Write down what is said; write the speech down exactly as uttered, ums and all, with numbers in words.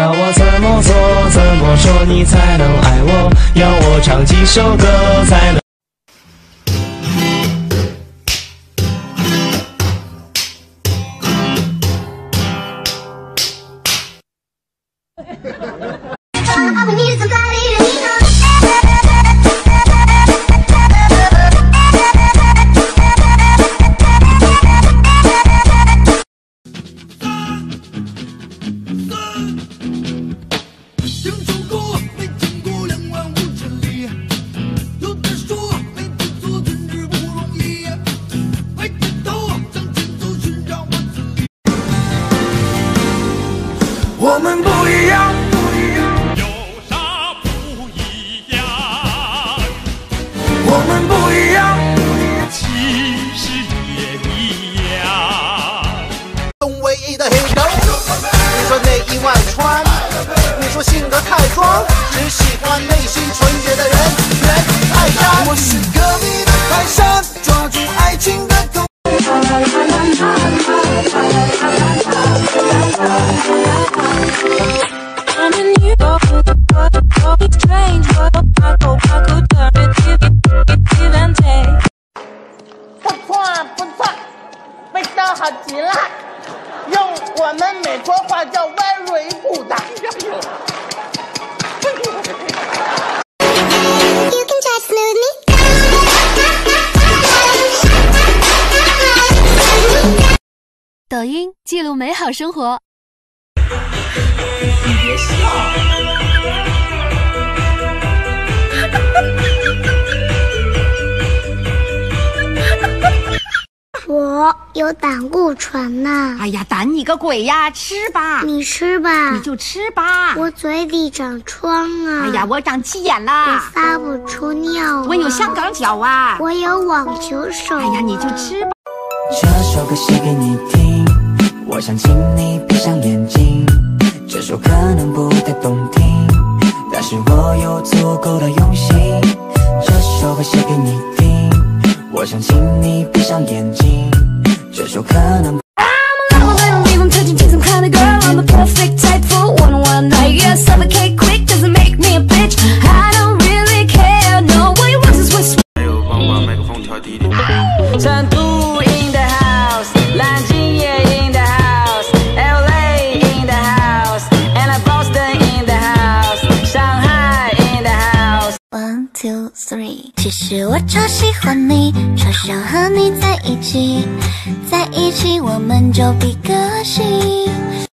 要我怎么做怎么说你才能爱我？要我唱几首歌才能我们不一样， 有啥不一样？ 我们不一样， 其实也一样。 中唯一的黑狗，你说内衣外穿，你说性格太装，只喜欢内心纯洁的人，原地泰山。 我是隔壁的泰山，抓住爱情的口。 不错不错，味道好极了，用我们美国话叫 very good。 抖音记录美好生活。 你别笑。 我有胆固醇呢。 哎呀，胆你个鬼呀！吃吧， 你吃吧， 你就吃吧。 我嘴里长疮啊！ 哎呀，我长鸡眼我啦！ 撒不出尿、啊！ 我有香港脚啊！ 我有网球手、啊！ 哎呀，你就吃吧。 这首歌写给你听，我想请你闭上眼睛。这首可能不太动听，但是我有足够的用心。这首歌写给你听，我想请你闭上眼睛。这首可能。 成都 in the house， 南京也 in the house，L A in the house，and Boston in the house， 上海 in the house。One two three， 其实我超喜欢你，超想和你在一起，在一起我们就比个心。